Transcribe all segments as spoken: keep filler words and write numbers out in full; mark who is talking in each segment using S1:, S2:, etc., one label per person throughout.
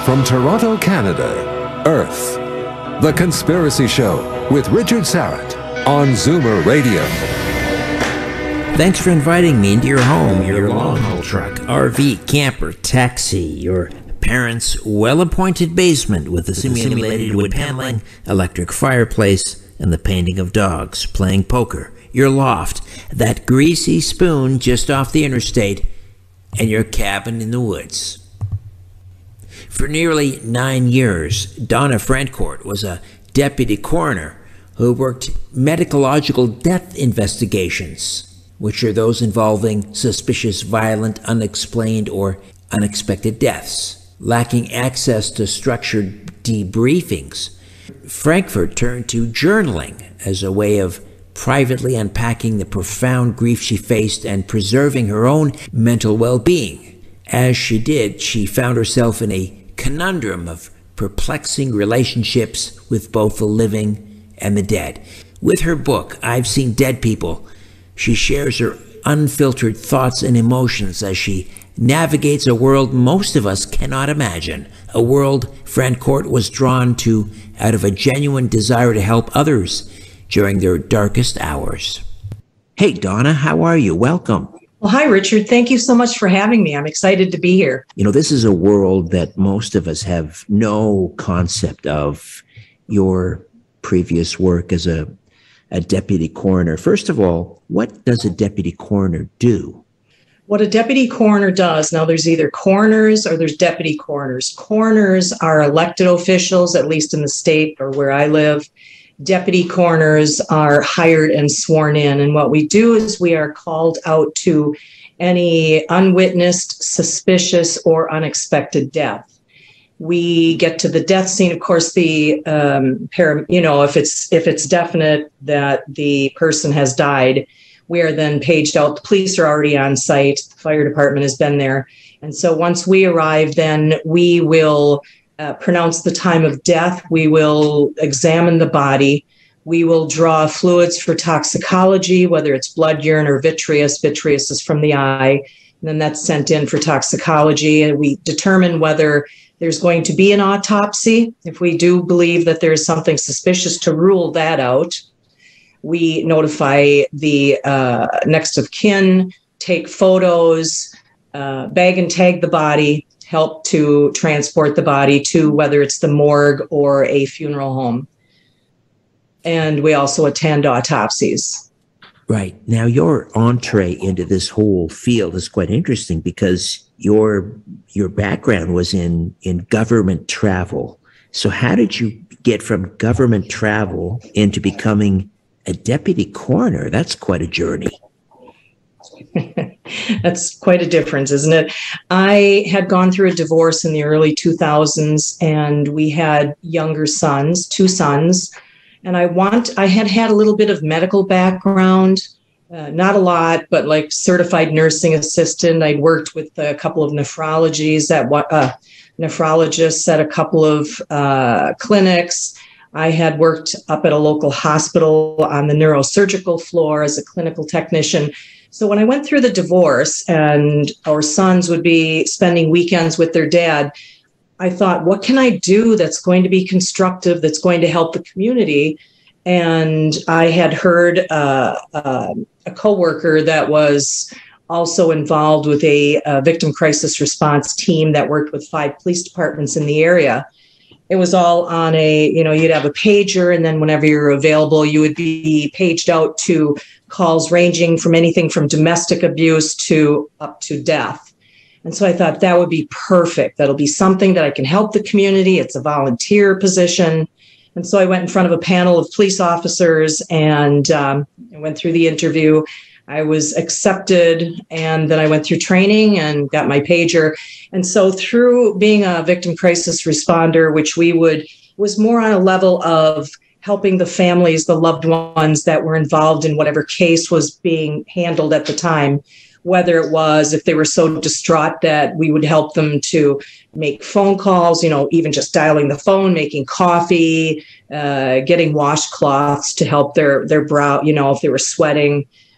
S1: From Toronto, Canada, Earth. The Conspiracy Show with Richard Syrett on Zoomer Radio.
S2: Thanks for inviting me into your home, your long-haul truck, R V, camper, taxi, your parents' well-appointed basement with the simulated wood paneling, electric fireplace, and the painting of dogs playing poker, your loft, that greasy spoon just off the interstate, and your cabin in the woods. For nearly nine years, Donna Francart was a deputy coroner who worked medico-legal death investigations, which are those involving suspicious, violent, unexplained, or unexpected deaths. Lacking access to structured debriefings, Francart turned to journaling as a way of privately unpacking the profound grief she faced and preserving her own mental well-being. As she did, she found herself in a conundrum of perplexing relationships with both the living and the dead. With her book, I've Seen Dead People, she shares her unfiltered thoughts and emotions as she navigates a world most of us cannot imagine, a world Francart was drawn to out of a genuine desire to help others during their darkest hours. Hey, Donna, how are you? Welcome.
S3: Well, hi, Richard. Thank you so much for having me. I'm excited to be here.
S2: You know, this is a world that most of us have no concept of. Your previous work as a, a deputy coroner. First of all, what does a deputy coroner do?
S3: What a deputy coroner does, now there's either coroners or there's deputy coroners. Coroners are elected officials, at least in the state or where I live. Deputy coroners are hired and sworn in. And what we do is we are called out to any unwitnessed, suspicious, or unexpected death. We get to the death scene. Of course, the um, para, you know, if it's if it's definite that the person has died, we are then paged out. The police are already on site. The fire department has been there. And so once we arrive, then we will uh, pronounce the time of death. We will examine the body. We will draw fluids for toxicology, whether it's blood, urine, or vitreous. Vitreous is from the eye. And then that's sent in for toxicology. And we determine whether there's going to be an autopsy. If we do believe that there is something suspicious, to rule that out, we notify the uh, next of kin, take photos, uh, bag and tag the body, help to transport the body to whether it's the morgue or a funeral home. And we also attend autopsies.
S2: Right. Now, your entree into this whole field is quite interesting because your your background was in, in government travel. So how did you get from government travel into becoming a deputy coroner? That's quite a journey.
S3: That's quite a difference, isn't it? I had gone through a divorce in the early two thousands, and we had younger sons, two sons. And I want, I had had a little bit of medical background, uh, not a lot, but like certified nursing assistant. I'd worked with a couple of nephrologies at what, uh, nephrologists at a couple of uh, clinics. I had worked up at a local hospital on the neurosurgical floor as a clinical technician. So when I went through the divorce and our sons would be spending weekends with their dad, I thought, what can I do that's going to be constructive, that's going to help the community? And I had heard uh, uh, a coworker that was also involved with a, a victim crisis response team that worked with five police departments in the area. It was all on a, you know, you'd have a pager, and then whenever you're available, you would be paged out to calls ranging from anything from domestic abuse to up to death. And so I thought that would be perfect. That'll be something that I can help the community. It's a volunteer position. And so I went in front of a panel of police officers and um, I went through the interview. I was accepted, and then I went through training and got my pager. And so through being a victim crisis responder, which we would, was more on a level of helping the families, the loved ones that were involved in whatever case was being handled at the time, whether it was if they were so distraught that we would help them to make phone calls, you know, even just dialing the phone, making coffee, uh, getting washcloths to help their, their brow, you know, if they were sweating,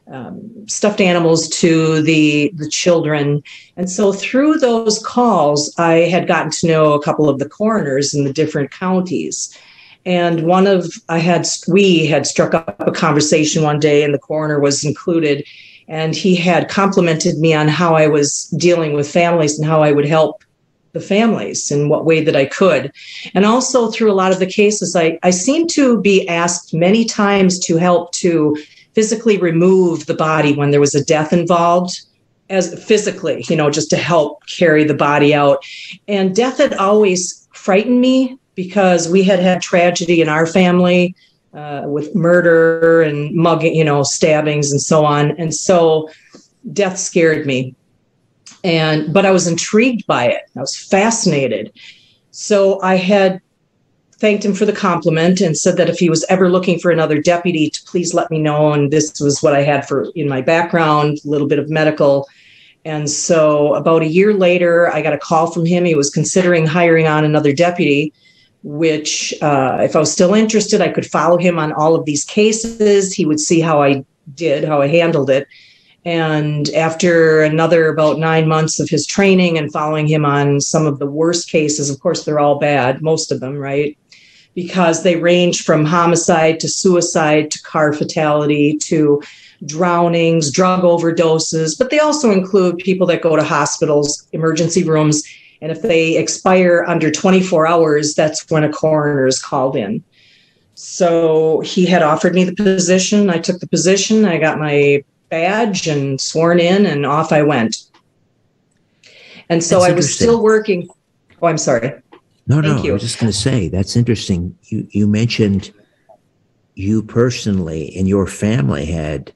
S3: um, stuffed animals to the the children. And so through those calls, I had gotten to know a couple of the coroners in the different counties. And one of I had we had struck up a conversation one day, and the coroner was included, and he had complimented me on how I was dealing with families and how I would help the families in what way that I could. And also through a lot of the cases, I, I seemed to be asked many times to help to physically remove the body when there was a death involved, as physically, you know, just to help carry the body out. And death had always frightened me because we had had tragedy in our family uh, with murder and mugging, you know, stabbings and so on. And so death scared me. And, but I was intrigued by it. I was fascinated. So I had thanked him for the compliment and said that if he was ever looking for another deputy, to please let me know. And this was what I had for in my background, a little bit of medical. And so about a year later, I got a call from him. He was considering hiring on another deputy, which uh, if I was still interested, I could follow him on all of these cases. He would see how I did, how I handled it. And after another about nine months of his training and following him on some of the worst cases, of course, they're all bad, most of them, right? Because they range from homicide to suicide to car fatality to drownings, drug overdoses, but they also include people that go to hospitals, emergency rooms, and if they expire under twenty-four hours, that's when a coroner is called in. So he had offered me the position. I took the position. I got my badge and sworn in, and off I went. And so I was still working. Oh, I'm sorry.
S2: No,
S3: Thank
S2: no,
S3: you.
S2: I was just going to say, that's interesting. You, you mentioned you personally and your family had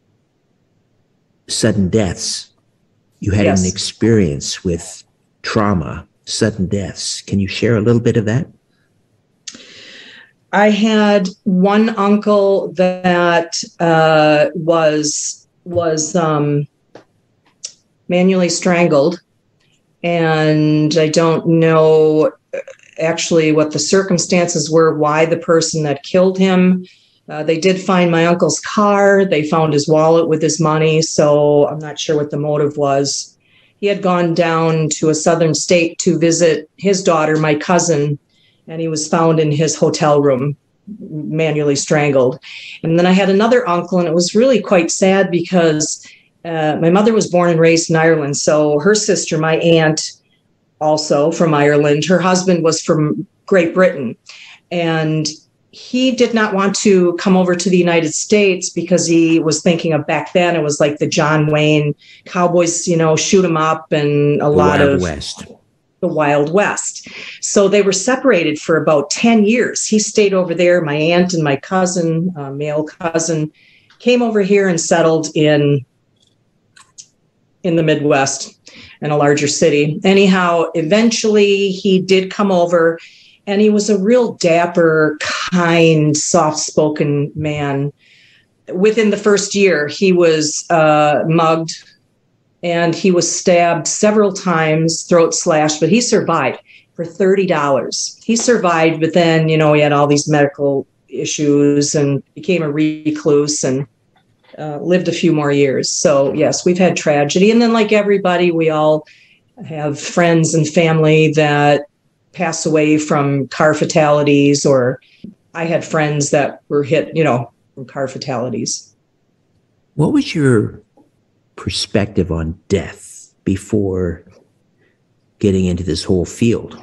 S2: sudden deaths. You had
S3: Yes.
S2: an experience with trauma, sudden deaths. Can you share a little bit of that?
S3: I had one uncle that uh, was was um, manually strangled, and I don't know actually what the circumstances were, why the person that killed him. Uh, they did find my uncle's car. They found his wallet with his money, so I'm not sure what the motive was. He had gone down to a southern state to visit his daughter, my cousin, and he was found in his hotel room, manually strangled. And then I had another uncle, and it was really quite sad because uh, my mother was born and raised in Ireland. So her sister, my aunt, also from Ireland, her husband was from Great Britain. And he did not want to come over to the United States because he was thinking of back then, it was like the John Wayne cowboys, you know, shoot him up and a
S2: The
S3: lot
S2: Wild
S3: of
S2: West.
S3: the Wild West. So they were separated for about ten years. He stayed over there. My aunt and my cousin, uh, male cousin, came over here and settled in, in the Midwest in a larger city. Anyhow, eventually he did come over, and he was a real dapper, kind, soft-spoken man. Within the first year, he was uh, mugged, and he was stabbed several times, throat slashed, but he survived for thirty dollars. He survived, but then, you know, he had all these medical issues and became a recluse and uh, lived a few more years. So, yes, we've had tragedy. And then, like everybody, we all have friends and family that pass away from car fatalities, or I had friends that were hit, you know, from car fatalities.
S2: What was your perspective on death before getting into this whole field?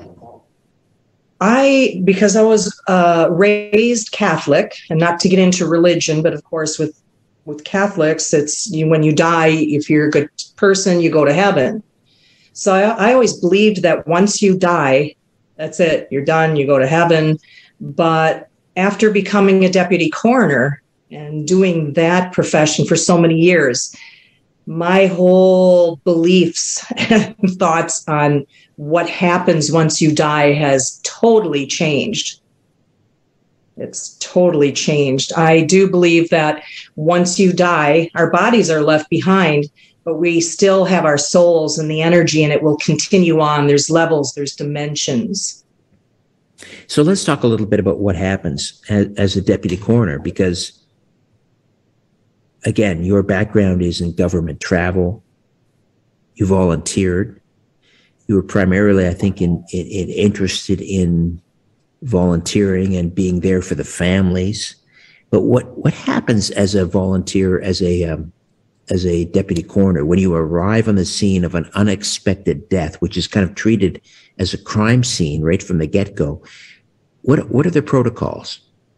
S3: I, because I was uh, raised Catholic, and not to get into religion, but of course with with Catholics, it's you, when you die, if you're a good person, you go to heaven. So I, I always believed that once you die, that's it, you're done, you go to heaven. But after becoming a deputy coroner and doing that profession for so many years, my whole beliefs and thoughts on what happens once you die has totally changed. It's totally changed. I do believe that once you die, our bodies are left behind, but we still have our souls and the energy, and it will continue on. There's levels, there's dimensions.
S2: So let's talk a little bit about what happens as, as a deputy coroner, because again, your background is in government travel. You volunteered. You were primarily, I think, in, in, in interested in volunteering and being there for the families. But what, what happens as a volunteer, as a um, as a deputy coroner, when you arrive on the scene of an unexpected death, which is kind of treated as a crime scene right from the get-go? What what are the protocols?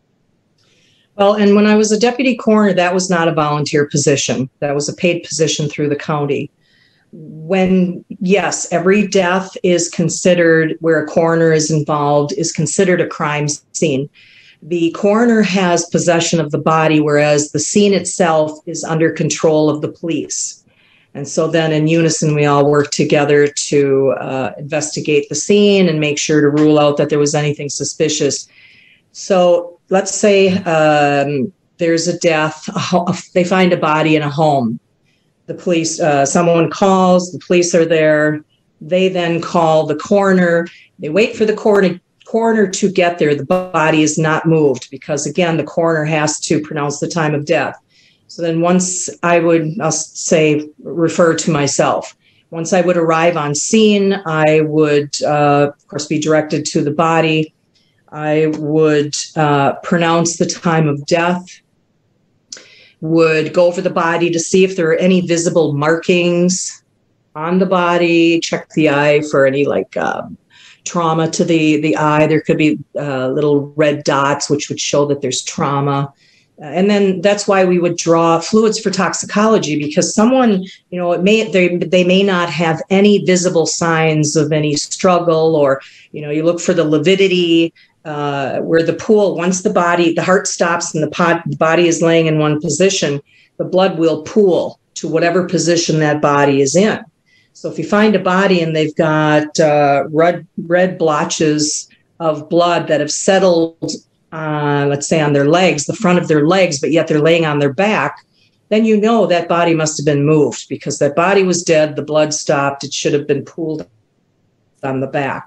S3: Well, and when I was a deputy coroner, that was not a volunteer position. That was a paid position through the county. When, yes, every death is considered, where a coroner is involved, is considered a crime scene. The coroner has possession of the body, whereas the scene itself is under control of the police. And so then in unison, we all work together to uh, investigate the scene and make sure to rule out that there was anything suspicious. So let's say um, there's a death, a ho- they find a body in a home. The police, uh, someone calls, the police are there. They then call the coroner. They wait for the coroner coroner to get there. The body is not moved because, again, the coroner has to pronounce the time of death. So then once I would, I'll say, refer to myself. Once I would arrive on scene, I would, uh, of course, be directed to the body. I would uh, pronounce the time of death, would go over the body to see if there are any visible markings on the body, check the eye for any like um, trauma to the, the eye. There could be uh, little red dots, which would show that there's trauma. Uh, and then that's why we would draw fluids for toxicology, because someone, you know, it may they, they may not have any visible signs of any struggle, or, you know, you look for the lividity uh, where the pool, once the body, the heart stops and the, pod, the body is laying in one position, the blood will pool to whatever position that body is in. So if you find a body and they've got uh, red, red blotches of blood that have settled, uh, let's say on their legs, the front of their legs, but yet they're laying on their back, then you know that body must have been moved because that body was dead, the blood stopped, it should have been pooled on the back.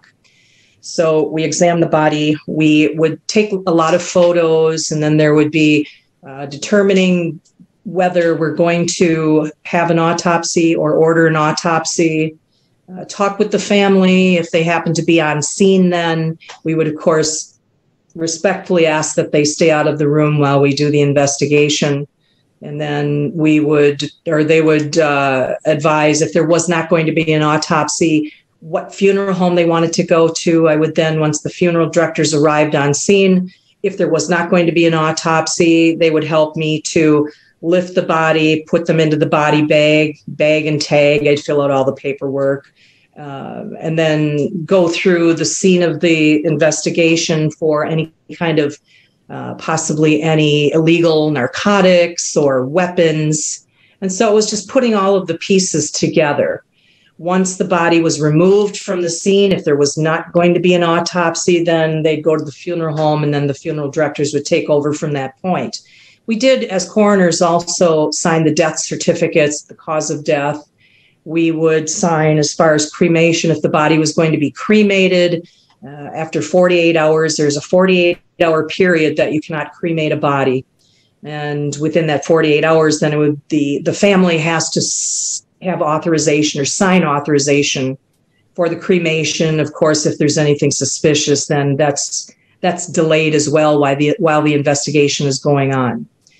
S3: So we examine the body, we would take a lot of photos, and then there would be uh, determining whether we're going to have an autopsy or order an autopsy, uh, talk with the family. If they happen to be on scene, then we would, of course, respectfully ask that they stay out of the room while we do the investigation. And then we would, or they would uh, advise if there was not going to be an autopsy, what funeral home they wanted to go to. I would then, once the funeral directors arrived on scene, if there was not going to be an autopsy, they would help me to lift the body, put them into the body bag, bag and tag. I'd fill out all the paperwork, uh, and then go through the scene of the investigation for any kind of uh, possibly any illegal narcotics or weapons. And so it was just putting all of the pieces together. Once the body was removed from the scene, if there was not going to be an autopsy, then they'd go to the funeral home, and then the funeral directors would take over from that point. We did, as coroners, also sign the death certificates, the cause of death. We would sign as far as cremation, if the body was going to be cremated. Uh, after forty-eight hours, there's a forty-eight hour period that you cannot cremate a body. And within that forty-eight hours, then it would the, the family has to s- have authorization or sign authorization for the cremation. Of course, if there's anything suspicious, then that's that's delayed as well while the, while the investigation is going on.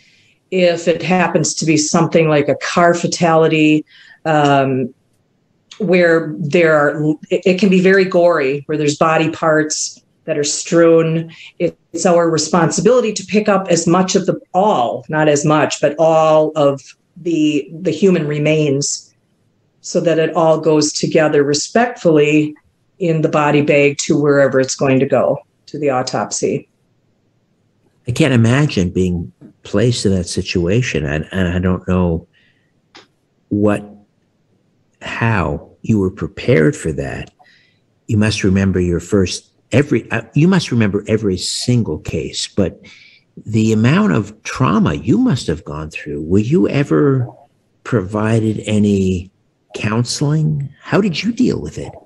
S3: If it happens to be something like a car fatality, um, where there are, it, it can be very gory, where there's body parts that are strewn. It's our responsibility to pick up as much of the, all, not as much, but all of the, the human remains, so that it all goes together respectfully in the body bag to wherever it's going to go, to the autopsy.
S2: I can't imagine being placed in that situation, and, and I don't know what, how you were prepared for that. You must remember your first, every, uh, you must remember every single case, but the amount of trauma you must have gone through, were you ever provided any counseling? How did you deal with it?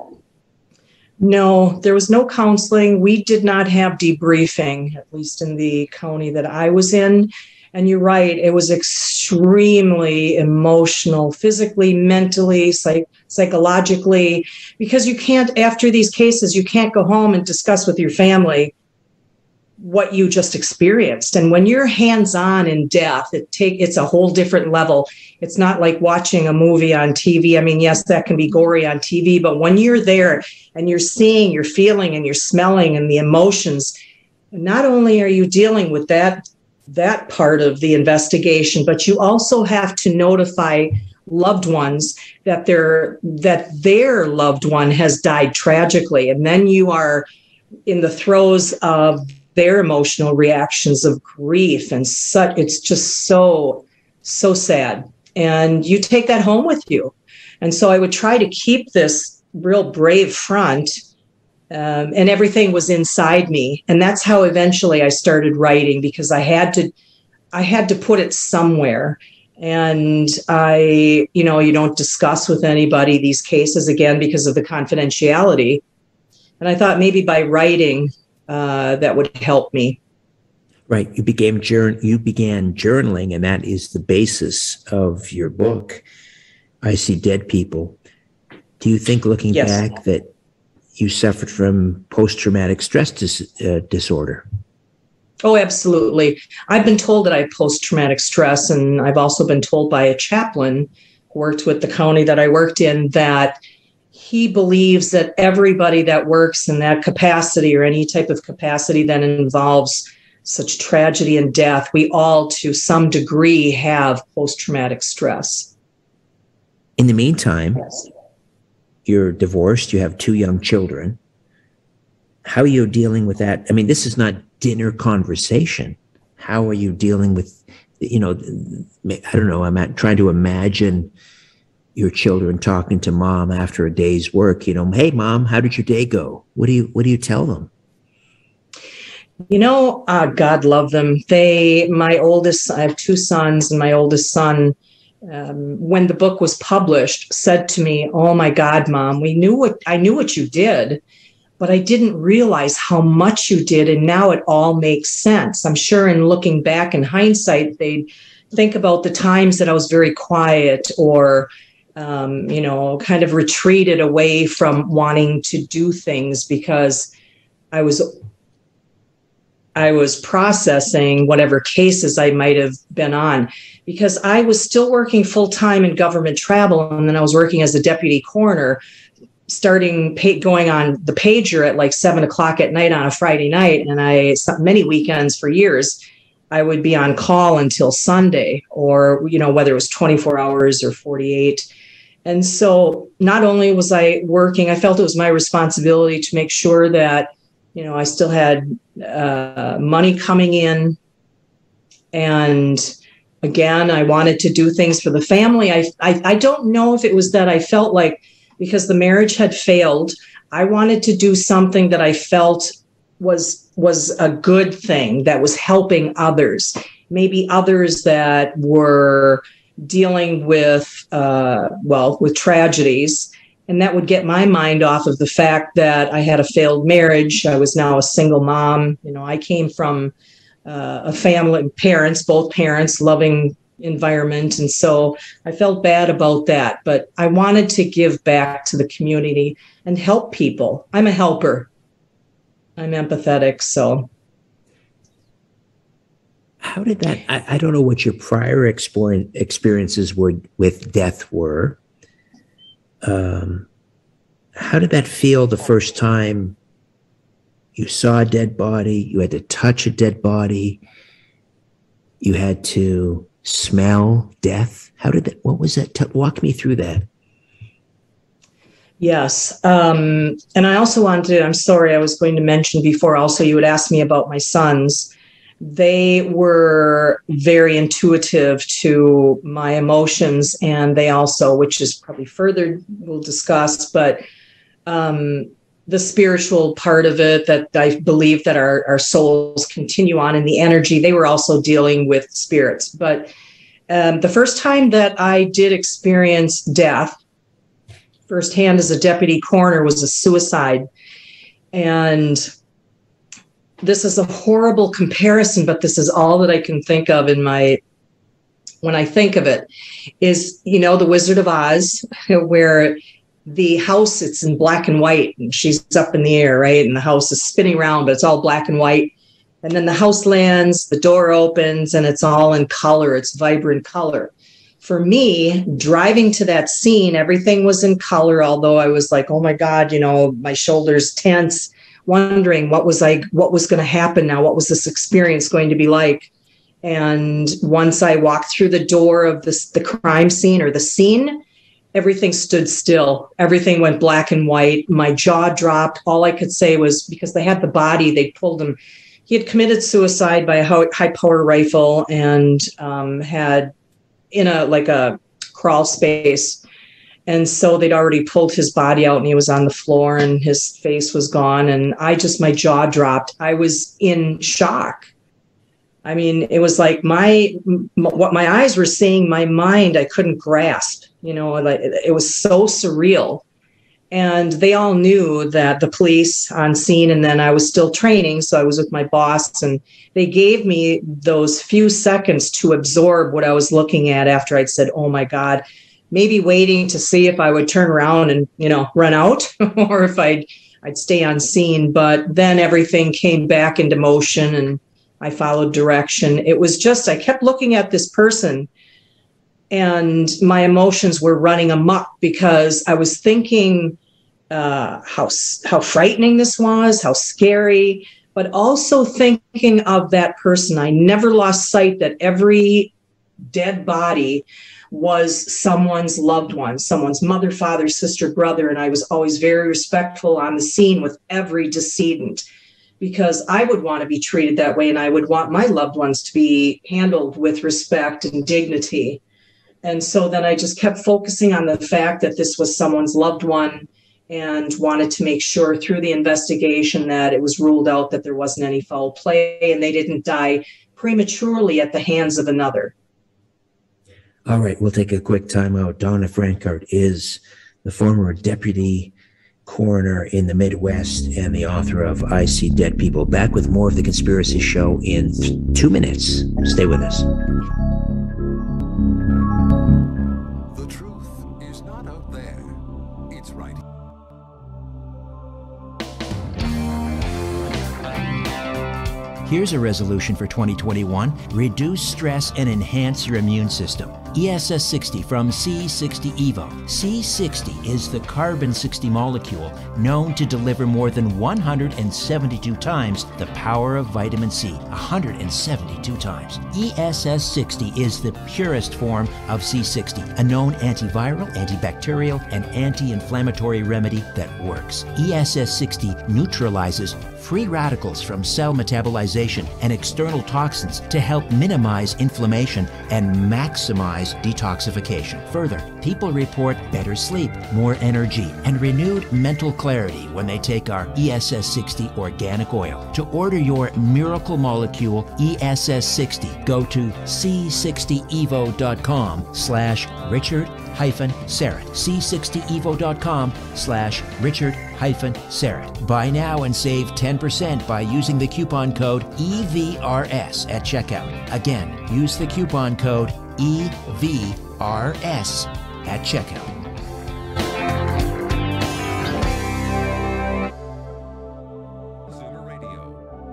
S3: No, there was no counseling. We did not have debriefing, at least in the county that I was in. And you're right, it was extremely emotional, physically, mentally, psych- psychologically, because you can't, after these cases, you can't go home and discuss with your family what you just experienced. And when you're hands-on in death, it take it's a whole different level. It's not like watching a movie on T V. I mean, yes, that can be gory on T V, but when you're there and you're seeing, you're feeling, and you're smelling, and the emotions, not only are you dealing with that that part of the investigation, but you also have to notify loved ones that their that their loved one has died tragically, and then you are in the throes of their emotional reactions of grief and such. It's just so so sad, and you take that home with you. And so I would try to keep this real brave front, um, and everything was inside me. And that's how eventually I started writing, because I had to I had to put it somewhere. And I, you know, you don't discuss with anybody these cases, again, because of the confidentiality. And I thought maybe by writing, uh, that would help me.
S2: Right. You began, jour- you began journaling, and that is the basis of your book, I See Dead People. Do you think, looking
S3: Yes.
S2: back, that you suffered from post-traumatic stress dis- uh, disorder?
S3: Oh, absolutely. I've been told that I have post-traumatic stress, and I've also been told by a chaplain who worked with the county that I worked in that he believes that everybody that works in that capacity, or any type of capacity that involves such tragedy and death, we all to some degree have post-traumatic stress.
S2: In the meantime,
S3: Yes.
S2: you're divorced, you have two young children. How are you dealing with that? I mean, this is not dinner conversation. How are you dealing with, you know, I don't know, I'm at, trying to imagine your children talking to mom after a day's work, you know, hey mom, how did your day go? What do you, what do you tell them?
S3: You know, uh, God love them. They, my oldest, I have two sons, and my oldest son, um, when the book was published, said to me, "Oh my God, Mom, we knew what, I knew what you did, but I didn't realize how much you did. And now it all makes sense." I'm sure in looking back in hindsight, they'd think about the times that I was very quiet, or, um, you know, kind of retreated away from wanting to do things, because I was I was processing whatever cases I might have been on, because I was still working full time in government travel. And then I was working as a deputy coroner, starting pay, going on the pager at like seven o'clock at night on a Friday night. And I, many weekends for years, I would be on call until Sunday, or, you know, whether it was twenty-four hours or forty-eight. And so not only was I working, I felt it was my responsibility to make sure that, you know, I still had uh, money coming in. And again, I wanted to do things for the family. I, I I don't know if it was that I felt like, because the marriage had failed, I wanted to do something that I felt was was a good thing, that was helping others, maybe others that were dealing with, uh, well, with tragedies. And that would get my mind off of the fact that I had a failed marriage. I was now a single mom. You know, I came from uh, a family, parents, both parents, loving environment. And so I felt bad about that. But I wanted to give back to the community and help people. I'm a helper. I'm empathetic. So.
S2: How did that, I, I don't know what your prior explore, experiences were with death were. Um, how did that feel the first time you saw a dead body, you had to touch a dead body, you had to smell death? How did that, what was that? T- walk me through that.
S3: Yes. Um, and I also wanted to, I'm sorry, I was going to mention before also, you had asked me about my sons. They were very intuitive to my emotions, and they also, which is probably further we'll discuss, but um, the spiritual part of it, that I believe that our, our souls continue on in the energy, they were also dealing with spirits. But um, the first time that I did experience death firsthand as a deputy coroner was a suicide. And this is a horrible comparison, but this is all that I can think of in my, when I think of it, is, you know, The Wizard of Oz, where the house, it's in black and white, and she's up in the air, right? And the house is spinning around, but it's all black and white. And then the house lands, the door opens, and it's all in color. It's vibrant color. For me, driving to that scene, everything was in color, although I was like, oh my God, you know, my shoulders tense, wondering what was I, what was going to happen now? What was this experience going to be like? And once I walked through the door of this, the crime scene or the scene, everything stood still. Everything went black and white. My jaw dropped. All I could say was, because they had the body, they pulled him. He had committed suicide by a high power rifle and um, had in a, like a crawl space. And so they'd already pulled his body out and he was on the floor and his face was gone. And I just, my jaw dropped. I was in shock. I mean, it was like my, m- what my eyes were seeing, my mind, I couldn't grasp, you know, like it was so surreal. And they all knew that the police on scene, and then I was still training. So I was with my boss and they gave me those few seconds to absorb what I was looking at after I'd said, oh my God, maybe waiting to see if I would turn around and, you know, run out or if I'd, I'd stay on scene. But then everything came back into motion and I followed direction. It was just, I kept looking at this person and my emotions were running amok because I was thinking uh, how, how frightening this was, how scary, but also thinking of that person. I never lost sight that every dead body was someone's loved one, someone's mother, father, sister, brother. And I was always very respectful on the scene with every decedent, because I would want to be treated that way. And I would want my loved ones to be handled with respect and dignity. And so then I just kept focusing on the fact that this was someone's loved one and wanted to make sure through the investigation that it was ruled out that there wasn't any foul play and they didn't die prematurely at the hands of another.
S2: All right, we'll take a quick time out. Donna Francart is the former deputy coroner in the Midwest and the author of I See Dead People. Back with more of The Conspiracy Show in th- two minutes. Stay with us.
S1: The truth is not out there. It's right.
S4: Here's a resolution for twenty twenty-one. Reduce stress and enhance your immune system. E S S sixty from C sixty Evo. C sixty is the carbon sixty molecule known to deliver more than one hundred seventy-two times the power of vitamin C. one hundred seventy-two times. E S S sixty is the purest form of C sixty, a known antiviral, antibacterial, and anti-inflammatory remedy that works. E S S sixty neutralizes free radicals from cell metabolization and external toxins to help minimize inflammation and maximize detoxification. Further, people report better sleep, more energy, and renewed mental clarity when they take our E S S sixty organic oil. To order your miracle molecule E S S sixty, go to c sixty evo dot com slash Richard hyphen Syrett. c sixty evo dot com slash Richard hyphen Syrett. Buy now and save ten percent by using the coupon code E V R S at checkout. Again, use the coupon code E V R S at checkout.
S1: Zoomer Radio.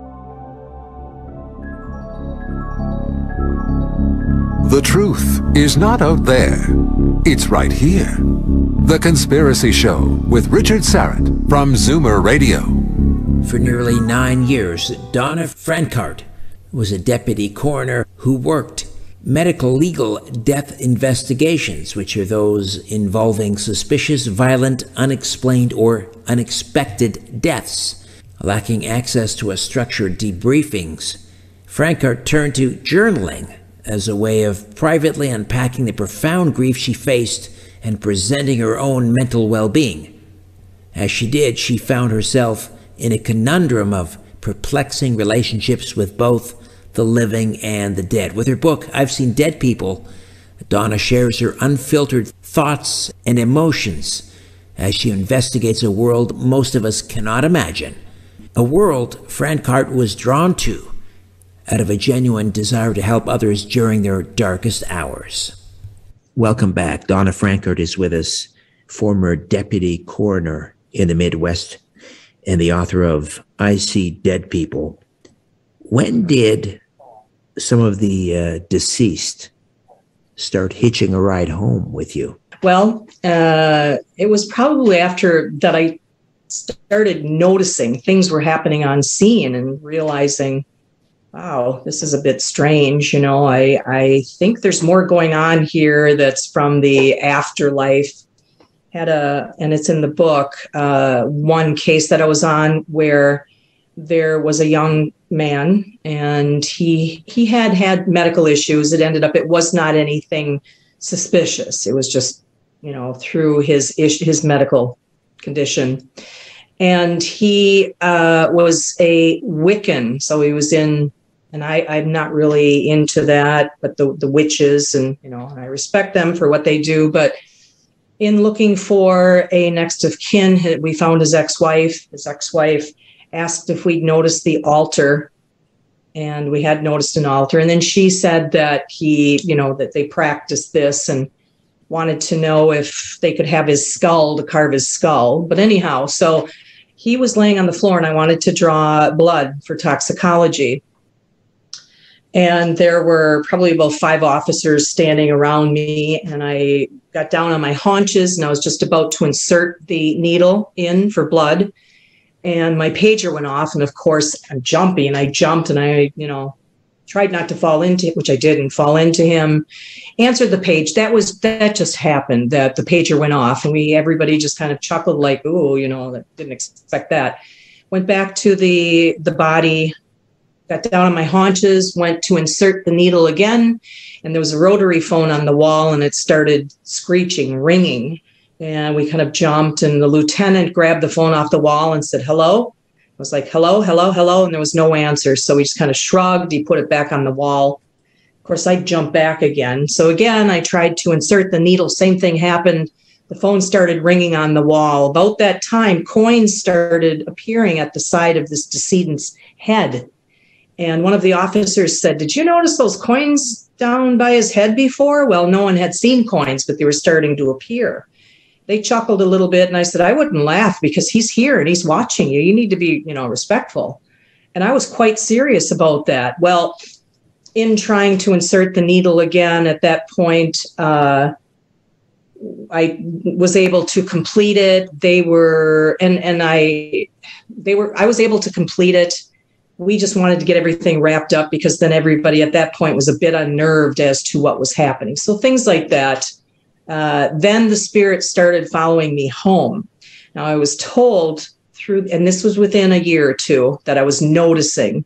S1: The truth is not out there. It's right here. The Conspiracy Show with Richard Syrett from Zoomer Radio.
S2: For nearly nine years, Donna Francart was a deputy coroner who worked medico-legal death investigations, which are those involving suspicious, violent, unexplained, or unexpected deaths. Lacking access to a structured debriefings, Francart turned to journaling as a way of privately unpacking the profound grief she faced and presenting her own mental well-being. As she did, she found herself in a conundrum of perplexing relationships with both the living and the dead. With her book, I've Seen Dead People, Donna shares her unfiltered thoughts and emotions as she investigates a world most of us cannot imagine. a world Francart was drawn to out of a genuine desire to help others during their darkest hours. Welcome back. Donna Francart is with us, former deputy coroner in the Midwest and the author of I See Dead People. When did some of the uh, deceased start hitching a ride home with you?
S3: Well, uh, it was probably after that I started noticing things were happening on scene and realizing, wow, this is a bit strange. You know, I, I think there's more going on here that's from the afterlife. Had a, and it's in the book, uh, one case that I was on where there was a young man and he he had had medical issues. It ended up, it was not anything suspicious. It was just, you know, through his issue, his medical condition. And he uh, was a Wiccan. So he was in, and I, I'm not really into that, but the, the witches, and, you know, I respect them for what they do. But in looking for a next of kin, we found his ex-wife. His ex-wife asked if we'd noticed the altar, and we had noticed an altar. And then she said that he, you know, that they practiced this and wanted to know if they could have his skull to carve his skull. But anyhow, so he was laying on the floor and I wanted to draw blood for toxicology. And there were probably about five officers standing around me, and I got down on my haunches and I was just about to insert the needle in for blood. And my pager went off, and of course I'm jumpy, and I jumped and I, you know, tried not to fall into it, which I didn't fall into him, answered the page. That was, that just happened, that the pager went off, and we, everybody just kind of chuckled like, ooh, you know, that didn't expect that. Went back to the, the body, got down on my haunches, went to insert the needle again, and there was a rotary phone on the wall, and it started screeching, ringing. And we kind of jumped, and the lieutenant grabbed the phone off the wall and said, hello. I was like, hello, hello, hello. And there was no answer. So we just kind of shrugged. He put it back on the wall. Of course, I jumped back again. So again, I tried to insert the needle. Same thing happened. The phone started ringing on the wall. About that time, coins started appearing at the side of this decedent's head. And one of the officers said, did you notice those coins down by his head before? Well, no one had seen coins, but they were starting to appear. They chuckled a little bit, and I said, I wouldn't laugh because he's here and he's watching you. You need to be, you know, respectful. And I was quite serious about that. Well, in trying to insert the needle again at that point, uh, I was able to complete it. They were, and, and I, they were, I was able to complete it. We just wanted to get everything wrapped up because then everybody at that point was a bit unnerved as to what was happening. So things like that. Uh, then the spirit started following me home. Now I was told through, and this was within a year or two, that I was noticing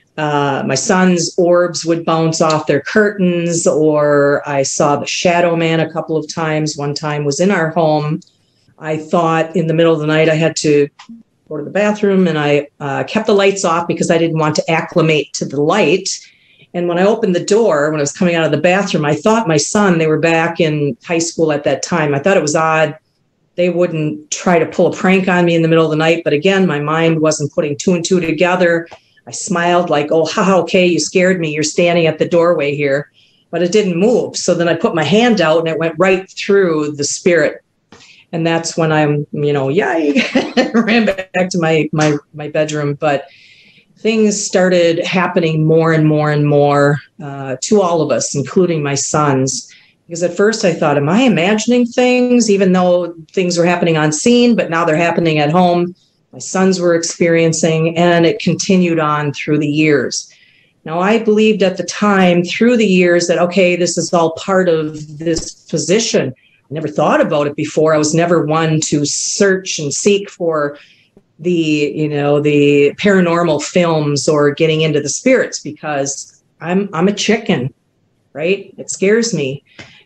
S3: uh, my son's orbs would bounce off their curtains, or I saw the shadow man a couple of times. One time was in our home. I thought in the middle of the night I had to go to the bathroom, and I uh, kept the lights off because I didn't want to acclimate to the light. And when I opened the door, when I was coming out of the bathroom, I thought my son, they were back in high school at that time. I thought it was odd. They wouldn't try to pull a prank on me in the middle of the night. But again, my mind wasn't putting two and two together. I smiled like, oh, ha, okay, you scared me. You're standing at the doorway here. But it didn't move. So then I put my hand out and it went right through the spirit. And that's when I'm, you know, yay, ran back to my, my, my bedroom. But things started happening more and more and more uh, to all of us, including my sons. Because at first I thought, am I imagining things, even though things were happening on scene, but now they're happening at home? My sons were experiencing, and it continued on through the years. Now, I believed at the time through the years that, okay, this is all part of this position. I never thought about it before. I was never one to search and seek for the, you know, the paranormal films or getting into the spirits, because I'm, I'm a chicken, right? It scares me,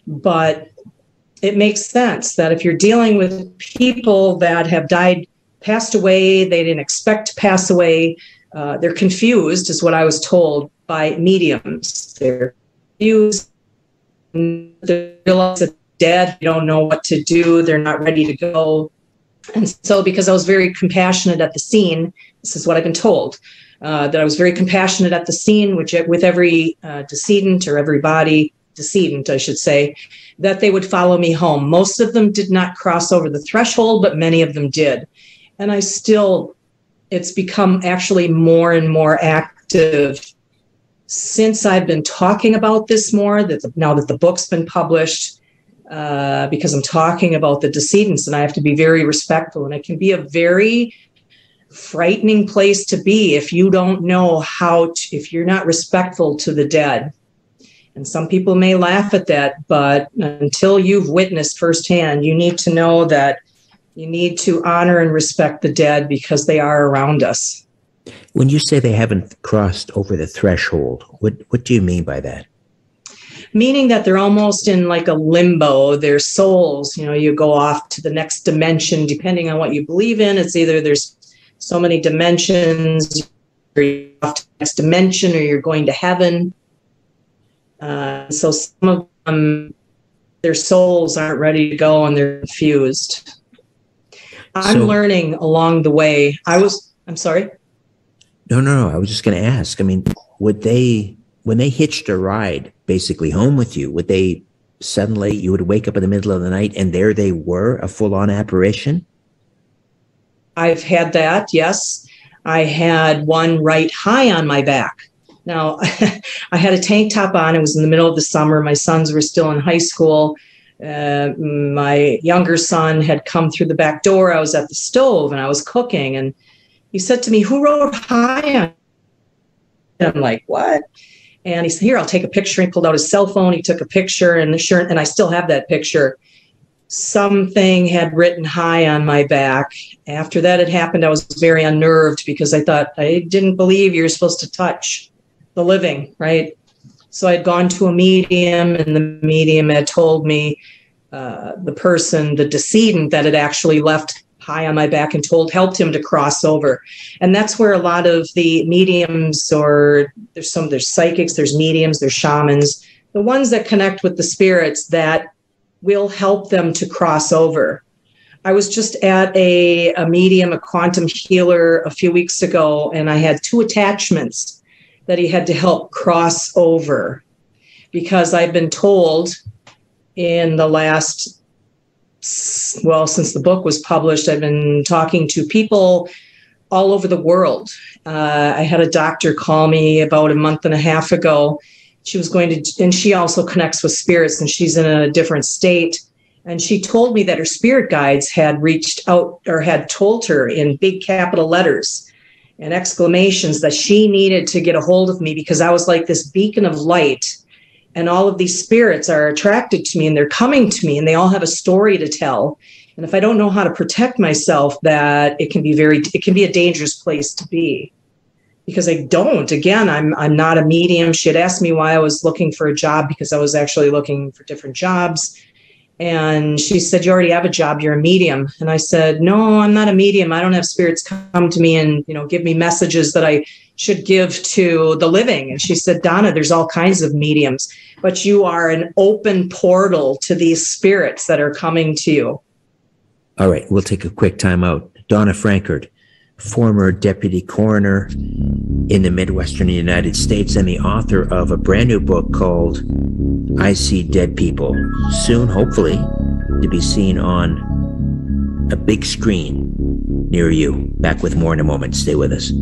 S3: but it makes sense that if you're dealing with people that have died, passed away, they didn't expect to pass away, uh, they're confused, is what I was told by mediums. They're confused, they realize that they're dead, they don't know what to do, they're not ready to go. And so because I was very compassionate at the scene, this is what I've been told, uh, that I was very compassionate at the scene, which with every uh, decedent or every body, decedent, I should say, that they would follow me home. Most of them did not cross over the threshold, but many of them did. And I still, it's become actually more and more active since I've been talking about this more, that the, now that the book's been published, uh, because I'm talking about the decedents, and I have to be very respectful. And it can be a very frightening place to be if you don't know how to, if you're not respectful to the dead. And some people may laugh at that, but until you've witnessed firsthand, you need to know that you need to honor and respect the dead because they are around us.
S2: When you say they haven't crossed over the threshold, what, what do you mean by that?
S3: Meaning that they're almost in like a limbo. Their souls, you know, you go off to the next dimension, depending on what you believe in. It's either there's so many dimensions, or you're off to the next dimension, or you're going to heaven. Uh, so some of them, their souls aren't ready to go and they're confused. I'm so, learning along the way. I was, I'm sorry.
S2: No, no, no. I was just going to ask. I mean, would they, when they hitched a ride basically home with you, would they suddenly, you would wake up in the middle of the night and there they were, a full-on apparition?
S3: I've had that, yes. I had one right high on my back. Now, I had a tank top on. It was in the middle of the summer. My sons were still in high school. Uh, my younger son had come through the back door. I was at the stove and I was cooking. And he said to me, "Who wrote high on?" And I'm like, "What?" And he said, "Here, I'll take a picture." He pulled out his cell phone. He took a picture, and the shirt, and I still have that picture. Something had written high on my back. After that had happened, I was very unnerved because I thought, I didn't believe you're supposed to touch the living, right? So I'd gone to a medium, and the medium had told me, uh, the person, the decedent that had actually left high on my back and told, helped him to cross over. And that's where a lot of the mediums, or there's some, there's psychics, there's mediums, there's shamans, the ones that connect with the spirits that will help them to cross over. I was just at a, a medium, a quantum healer a few weeks ago, and I had two attachments that he had to help cross over, because I've been told in the last, well, since the book was published, I've been talking to people all over the world. Uh, I had a doctor call me about a month and a half ago. She was going to, and she also connects with spirits, and she's in a different state. And she told me that her spirit guides had reached out, or had told her in big capital letters and exclamations, that she needed to get a hold of me, because I was like this beacon of light, and all of these spirits are attracted to me, and they're coming to me, and they all have a story to tell. And if I don't know how to protect myself, that it can be very, it can be a dangerous place to be, because I don't. Again, I'm I'm not a medium. She had asked me why I was looking for a job, because I was actually looking for different jobs. And she said, "You already have a job, you're a medium." And I said, "No, I'm not a medium. I don't have spirits come to me and, you know, give me messages that I should give to the living." And she said, "Donna, there's all kinds of mediums, but you are an open portal to these spirits that are coming to you."
S2: All right, we'll take a quick time out. Donna Francart, former deputy coroner in the Midwestern United States and the author of a brand new book called I See Dead People, soon, hopefully, to be seen on a big screen near you. Back with more in a moment. Stay with us.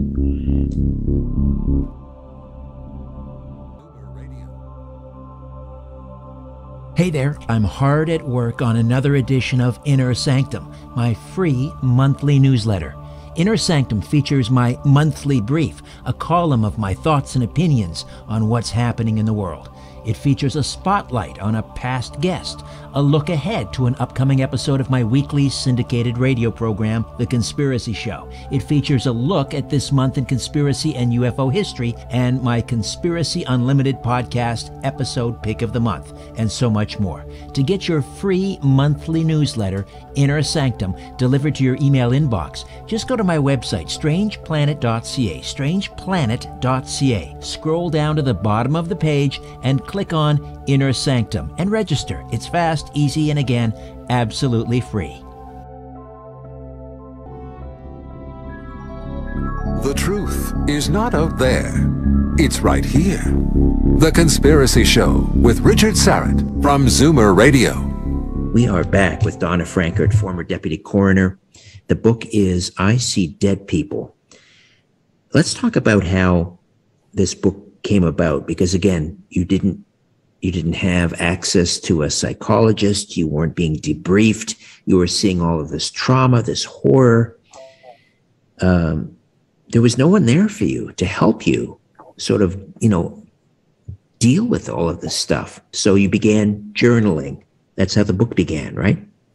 S2: Hey there, I'm hard at work on another edition of Inner Sanctum, my free monthly newsletter. Inner Sanctum features my monthly brief, a column of my thoughts and opinions on what's happening in the world. It features a spotlight on a past guest, a look ahead to an upcoming episode of my weekly syndicated radio program, The Conspiracy Show. It features a look at this month in conspiracy and U F O history, and my Conspiracy Unlimited podcast episode pick of the month, and so much more. To get your free monthly newsletter, Inner Sanctum, delivered to your email inbox, just go to my website, strange planet dot c a, strange planet dot c a. Scroll down to the bottom of the page and click on Inner Sanctum and register. It's fast, easy, and again, absolutely free.
S1: The truth is not out there. It's right here. The Conspiracy Show with Richard Syrett from Zoomer Radio.
S4: We are back with Donna Francart, former deputy coroner. The book is I See Dead People. Let's talk about how this book came about, because again, you didn't you didn't have access to a psychologist. You weren't being debriefed. You were seeing all of this trauma, this horror. Um, there was no one there for you to help you sort of, you know, deal with all of this stuff. So you began journaling. That's how the book began, right?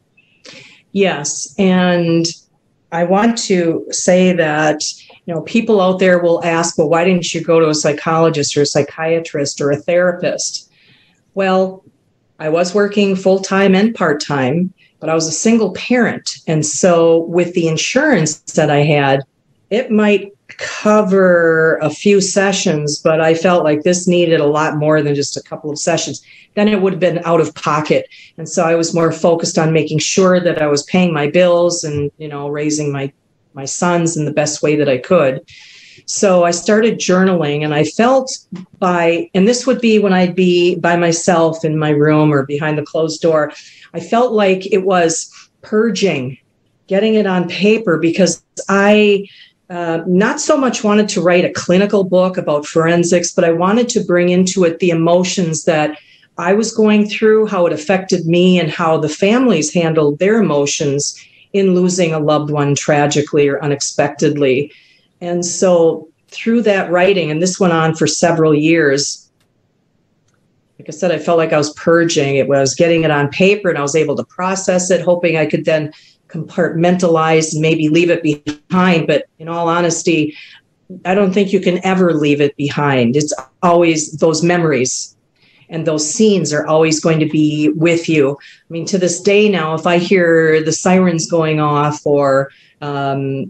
S3: Yes. And I want to say that, you know, people out there will ask, well, why didn't you go to a psychologist or a psychiatrist or a therapist? Well, I was working full-time and part-time, but I was a single parent. And so with the insurance that I had, it might cover a few sessions, but I felt like this needed a lot more than just a couple of sessions. Then it would have been out of pocket. And so I was more focused on making sure that I was paying my bills and, you know, raising my, my sons in the best way that I could. So I started journaling, and I felt by, and this would be when I'd be by myself in my room or behind the closed door, I felt like it was purging, getting it on paper, because I uh, not so much wanted to write a clinical book about forensics, but I wanted to bring into it the emotions that I was going through, how it affected me, and how the families handled their emotions in losing a loved one tragically or unexpectedly. And so through that writing, and this went on for several years, like I said, I felt like I was purging. It was getting it on paper, and I was able to process it, hoping I could then compartmentalize and maybe leave it behind. But in all honesty, I don't think you can ever leave it behind. It's always those memories, and those scenes are always going to be with you. I mean, to this day now, if I hear the sirens going off, or um,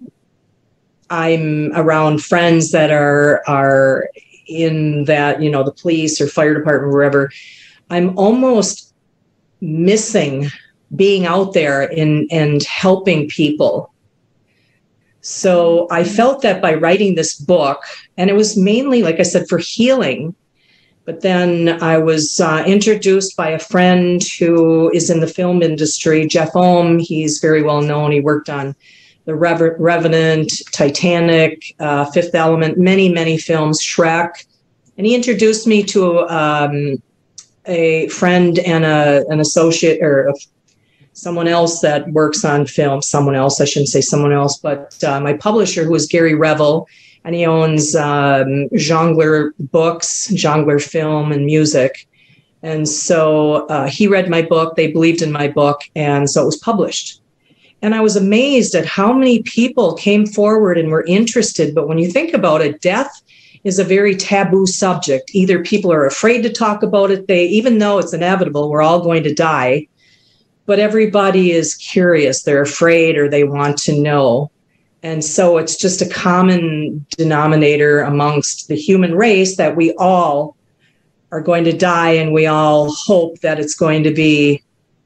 S3: I'm around friends that are are in that, you know, the police or fire department, wherever, I'm almost missing being out there in, and helping people. So I felt that by writing this book, and it was mainly, like I said, for healing. But then I was uh, introduced by a friend who is in the film industry, Jeff Ohm. He's very well known. He worked on The Rever- Revenant, Titanic, uh, Fifth Element, many, many films, Shrek. And he introduced me to um, a friend and a, an associate, or a, someone else that works on film. Someone else, I shouldn't say someone else, but uh, my publisher, who is Gary Revel, and he owns um, Jongler Books, Jongler Film and Music. And so uh, he read my book, they believed in my book, and so it was published. And I was amazed at how many people came forward and were interested. But when you think about it, death is a very taboo subject. Either people are afraid to talk about it, they, even though it's inevitable, we're all going to die, but everybody is curious, they're afraid, or they want to know. And so it's just a common denominator amongst the human race that we all are going to die, and we all hope that it's going to be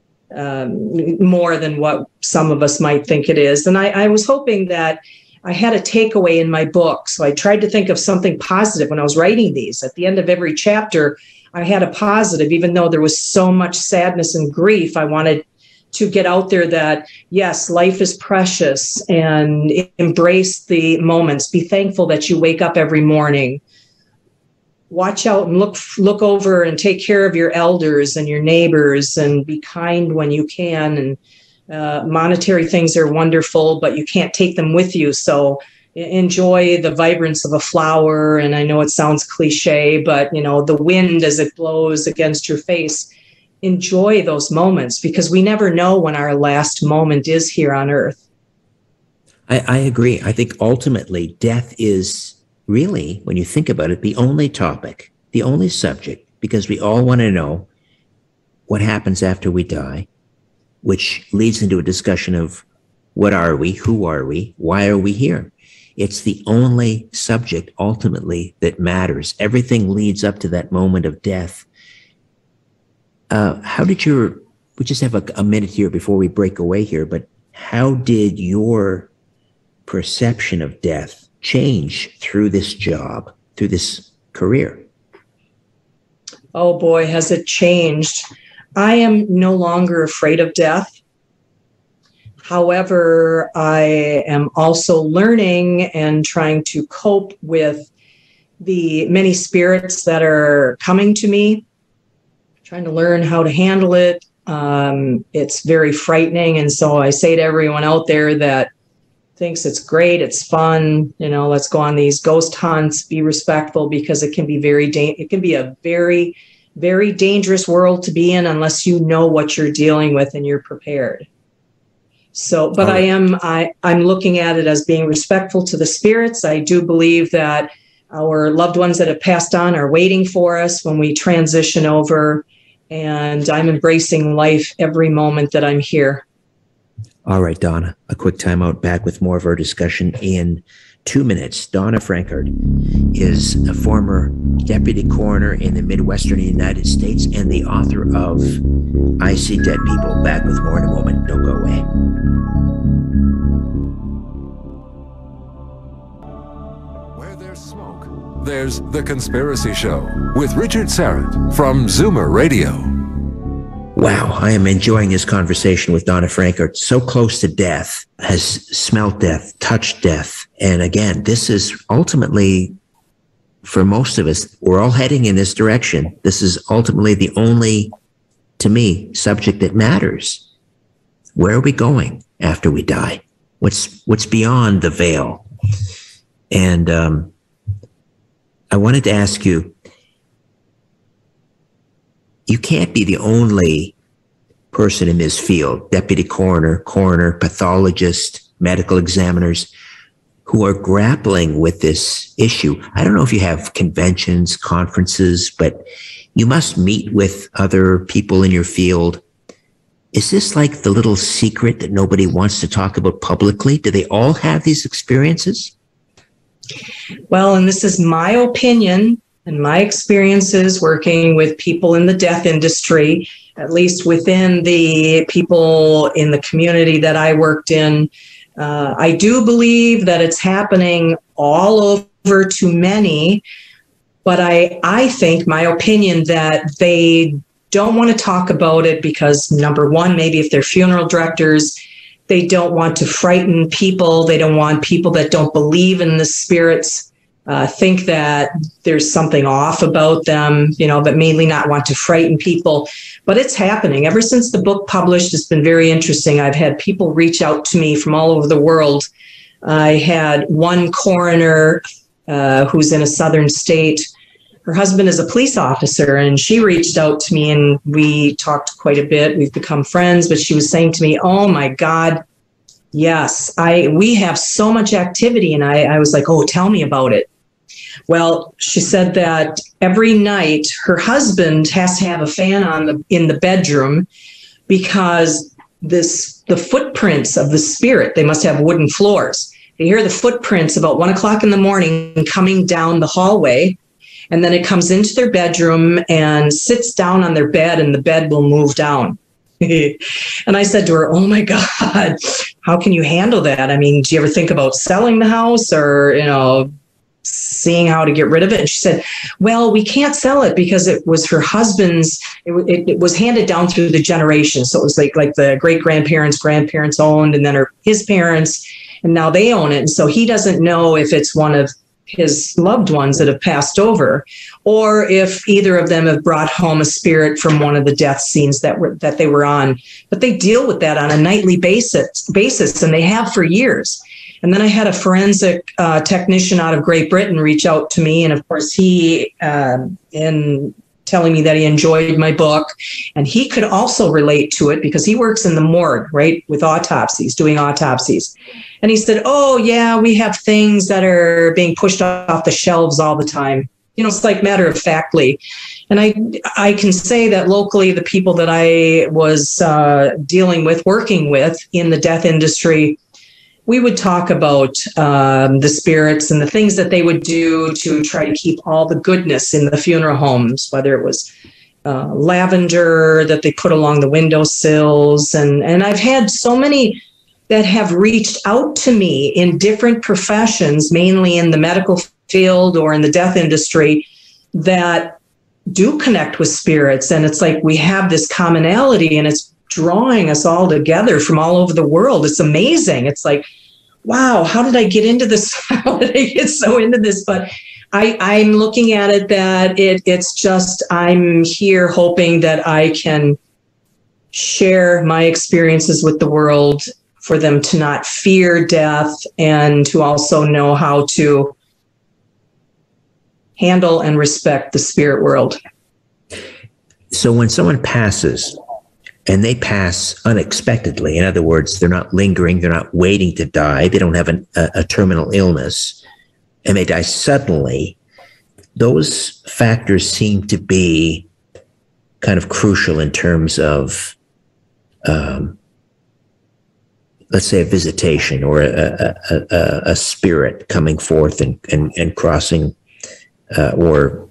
S3: um, more than what some of us might think it is. And I, I was hoping that I had a takeaway in my book. So I tried to think of something positive when I was writing these. At the end of every chapter, I had a positive, even though there was so much sadness and grief. I wanted to get out there that, yes, life is precious, and embrace the moments. Be thankful that you wake up every morning. Watch out and look look over and take care of your elders and your neighbors, and be kind when you can. And uh, monetary things are wonderful, but you can't take them with you. So enjoy the vibrance of a flower. And I know it sounds cliche, but you know, the wind as it blows against your face. Enjoy those moments, because we never know when our last moment is here on earth.
S4: I, I agree. I think ultimately death is really, when you think about it, the only topic, the only subject, because we all want to know what happens after we die, which leads into a discussion of what are we, who are we, why are we here? It's the only subject ultimately that matters. Everything leads up to that moment of death. Uh, how did your, we just have a, a minute here before we break away here, but how did your perception of death
S2: change through this job, through this career?
S3: Oh boy, has it changed. I am no longer afraid of death. However, I am also learning and trying to cope with the many spirits that are coming to me, trying to learn how to handle it. Um, it's very frightening. And so I say to everyone out there that thinks it's great, it's fun, you know, let's go on these ghost hunts, be respectful, because it can be very, da- it can be a very, very dangerous world to be in unless you know what you're dealing with and you're prepared. So, but I am, I, I'm looking at it as being respectful to the spirits. I do believe that our loved ones that have passed on are waiting for us when we transition over, and I'm embracing life every moment that I'm here.
S2: All right, Donna, a quick timeout. Back with more of our discussion in two minutes. Donna Francart is a former deputy coroner in the Midwestern United States and the author of I See Dead People. Back with more in a moment. Don't go away.
S1: Where there's smoke, there's The Conspiracy Show with Richard Syrett from Zoomer Radio.
S2: Wow, I am enjoying this conversation with Donna Francart. So close to death, has smelt death, touched death. And again, this is ultimately, for most of us, we're all heading in this direction. This is ultimately the only, to me, subject that matters. Where are we going after we die? What's what's beyond the veil? And um, I wanted to ask you, you can't be the only person in this field, deputy coroner, coroner, pathologist, medical examiners, who are grappling with this issue. I don't know if you have conventions, conferences, but you must meet with other people in your field. Is this like the little secret that nobody wants to talk about publicly? Do they all have these experiences?
S3: Well, and this is my opinion and my experiences working with people in the death industry, at least within the people in the community that I worked in. Uh, I do believe that it's happening all over to many, but I, I think, my opinion, that they don't want to talk about it because, number one, maybe if they're funeral directors, they don't want to frighten people. They don't want people that don't believe in the spirits Uh, think that there's something off about them, you know, but mainly not want to frighten people. But it's happening. Ever since the book published, it's been very interesting. I've had people reach out to me from all over the world. I had one coroner uh, who's in a southern state. Her husband is a police officer, and she reached out to me, and we talked quite a bit. We've become friends, but she was saying to me, oh my God, yes, I we have so much activity. And I, I was like, oh, tell me about it. Well, she said that every night her husband has to have a fan on the, in the bedroom, because this the footprints of the spirit, they must have wooden floors. They hear the footprints about one o'clock in the morning coming down the hallway, and then it comes into their bedroom and sits down on their bed, and the bed will move down. And I said to her, oh my God, how can you handle that? I mean, do you ever think about selling the house, or, you know, seeing how to get rid of it? And she said, well, we can't sell it because it was her husband's, it, it, it was handed down through the generations. So it was like, like the great grandparents, grandparents owned, and then her, his parents, and now they own it. And so he doesn't know if it's one of his loved ones that have passed over, or if either of them have brought home a spirit from one of the death scenes that were that they were on. But they deal with that on a nightly basis, basis, and they have for years. And then I had a forensic uh, technician out of Great Britain reach out to me, and of course he, uh, in telling me that he enjoyed my book, and he could also relate to it because he works in the morgue, right, with autopsies, doing autopsies. And he said, oh, yeah, we have things that are being pushed off the shelves all the time. You know, it's like matter of factly. And I I can say that locally, the people that I was uh, dealing with, working with in the death industry, we would talk about um, the spirits and the things that they would do to try to keep all the goodness in the funeral homes, whether it was uh, lavender that they put along the windowsills. And, and I've had so many that have reached out to me in different professions, mainly in the medical field or in the death industry, that do connect with spirits. And it's like we have this commonality, and it's drawing us all together from all over the world. It's amazing. It's like, wow, how did I get into this? How did I get so into this? But I, I'm looking at it that it, it's just, I'm here hoping that I can share my experiences with the world, for them to not fear death, and to also know how to handle and respect the spirit world.
S2: So when someone passes, and they pass unexpectedly, in other words, they're not lingering, they're not waiting to die, they don't have an, a, a terminal illness, and they die suddenly, those factors seem to be kind of crucial in terms of, um, let's say, a visitation or a, a, a, a spirit coming forth and, and, and crossing, uh, or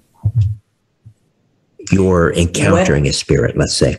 S2: you're encountering a spirit, let's say.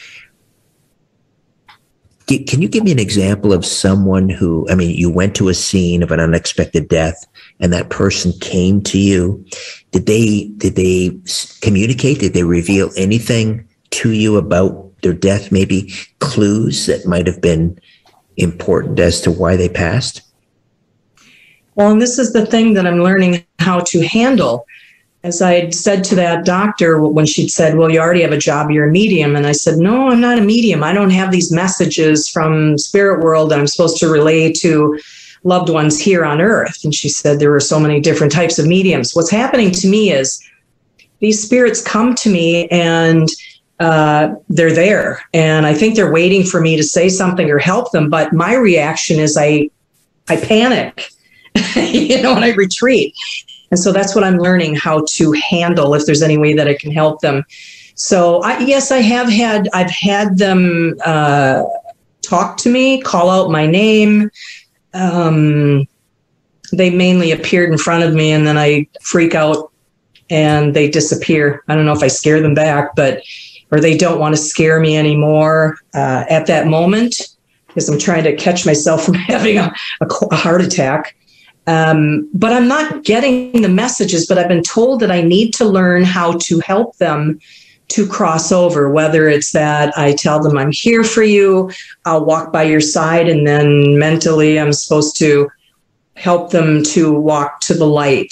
S2: Can you give me an example of someone who, I mean, you went to a scene of an unexpected death and that person came to you? Did they, did they communicate? Did they reveal anything to you about their death? Maybe clues that might have been important as to why they passed?
S3: Well, and this is the thing that I'm learning how to handle. As I had said to that doctor when she'd said, well, you already have a job, you're a medium. And I said, no, I'm not a medium. I don't have these messages from spirit world that I'm supposed to relay to loved ones here on earth. And she said, there were so many different types of mediums. What's happening to me is these spirits come to me and uh, they're there. And I think they're waiting for me to say something or help them. But my reaction is I, I panic, you know, and I retreat. And so that's what I'm learning how to handle, if there's any way that I can help them. So I, yes, I have had, I've had them uh, talk to me, call out my name. Um, they mainly appeared in front of me and then I freak out and they disappear. I don't know if I scare them back, but, or they don't want to scare me anymore uh, at that moment, because I'm trying to catch myself from having a, a, a heart attack. Um, but I'm not getting the messages, but I've been told that I need to learn how to help them to cross over, whether it's that I tell them I'm here for you, I'll walk by your side, and then mentally I'm supposed to help them to walk to the light,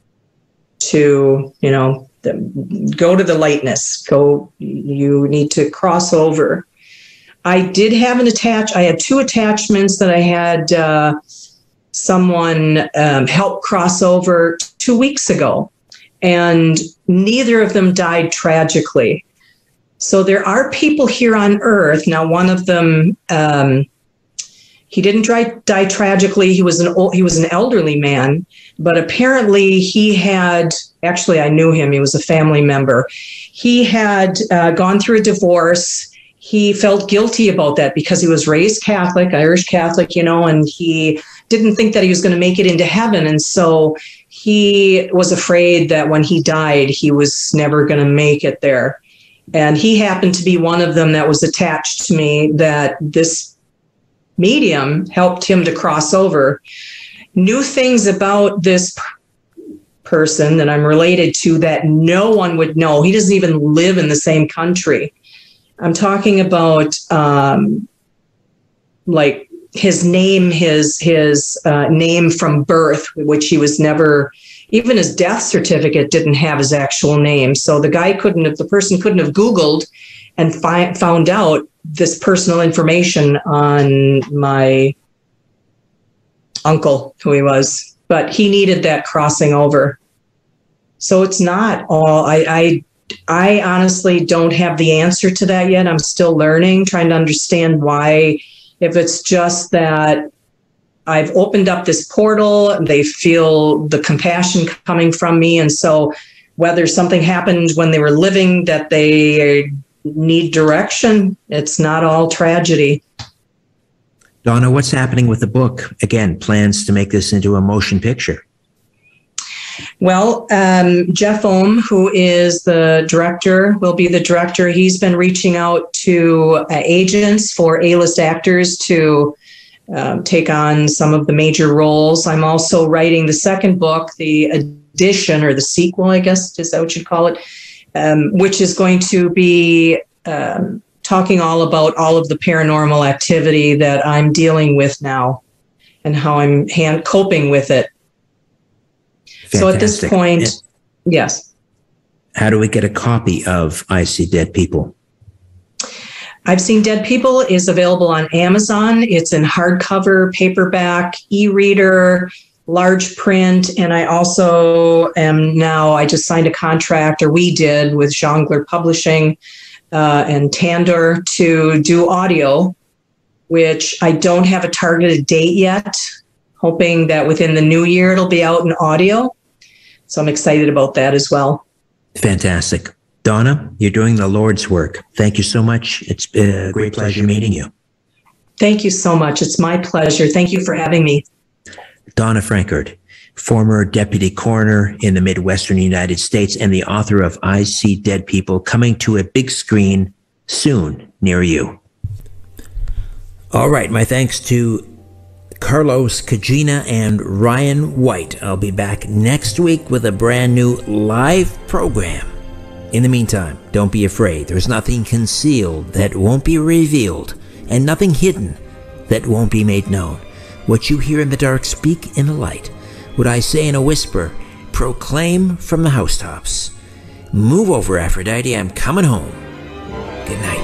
S3: to, you know, the, go to the lightness, go, you need to cross over. I did have an attach, I had two attachments that I had, uh, someone um, helped cross over two weeks ago, and neither of them died tragically. So there are people here on earth. Now, one of them, um, he didn't die, die tragically. He was an old, he was an elderly man, but apparently he had, actually I knew him, he was a family member. He had uh, gone through a divorce. He felt guilty about that because he was raised Catholic, Irish Catholic, you know, and he didn't think that he was going to make it into heaven. And so he was afraid that when he died, he was never going to make it there. And he happened to be one of them that was attached to me, that this medium helped him to cross over. Knew things about this person that I'm related to that no one would know. He doesn't even live in the same country. I'm talking about um, like his name, his his uh, name from birth, which he was never, even his death certificate didn't have his actual name. So the guy couldn't have, the person couldn't have Googled and fi- found out this personal information on my uncle, who he was, but he needed that crossing over. So it's not all, I, I, I honestly don't have the answer to that yet. I'm still learning, trying to understand why. If it's just that I've opened up this portal, they feel the compassion coming from me. And so whether something happened when they were living that they need direction, it's not all tragedy.
S2: Donna, what's happening with the book? Again, plans to make this into a motion picture.
S3: Well, um, Jeff Ohm, who is the director, will be the director. He's been reaching out to uh, agents for A-list actors to um, take on some of the major roles. I'm also writing the second book, the edition or the sequel, I guess, is that what you'd call it, um, which is going to be um, talking all about all of the paranormal activity that I'm dealing with now and how I'm hand coping with it. Fantastic. So at this point, and yes.
S2: How do we get a copy of I See Dead People?
S3: I've Seen Dead People is available on Amazon. It's in hardcover, paperback, e-reader, large print. And I also am now, I just signed a contract, or we did, with Jongler Publishing uh, and Tandor to do audio, which I don't have a targeted date yet, hoping that within the new year it'll be out in audio. So I'm excited about that as well.
S2: Fantastic. Donna, you're doing the Lord's work. Thank you so much. It's been a great pleasure meeting you.
S3: Thank you so much. It's my pleasure. Thank you for having me.
S2: Donna Francart, former deputy coroner in the Midwestern United States and the author of I See Dead People, coming to a big screen soon near you. All right. My thanks to Carlos Kajina and Ryan White. I'll be back next week with a brand new live program. In the meantime, don't be afraid. There's nothing concealed that won't be revealed, and nothing hidden that won't be made known. What you hear in the dark, speak in the light. What I say in a whisper, proclaim from the housetops. Move over, Aphrodite. I'm coming home. Good night.